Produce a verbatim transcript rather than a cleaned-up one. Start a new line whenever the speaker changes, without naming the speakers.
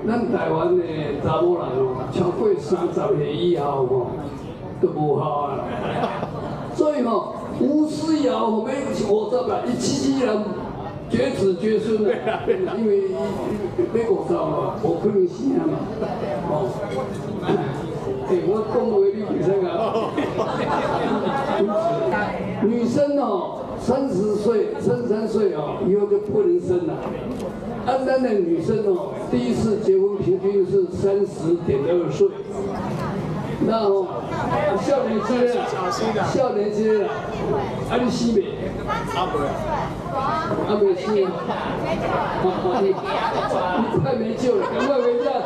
咱台湾的查某人哦，超过三十岁以后吼，都无效啊。所以吼，吴思瑶后面五十啦，伊七七人绝子绝孙啊，因为要五十嘛，无可能生嘛，哦。哎，我讲话你唔使啊。女生哦，三十岁、三十三岁哦，以后就不能生了。安丹的女生哦，第一次结婚平均是三十点二岁。那哦，少年节啦，少年节啦，啊你死未？啊未，啊未死啊！你太没救了，赶快回家。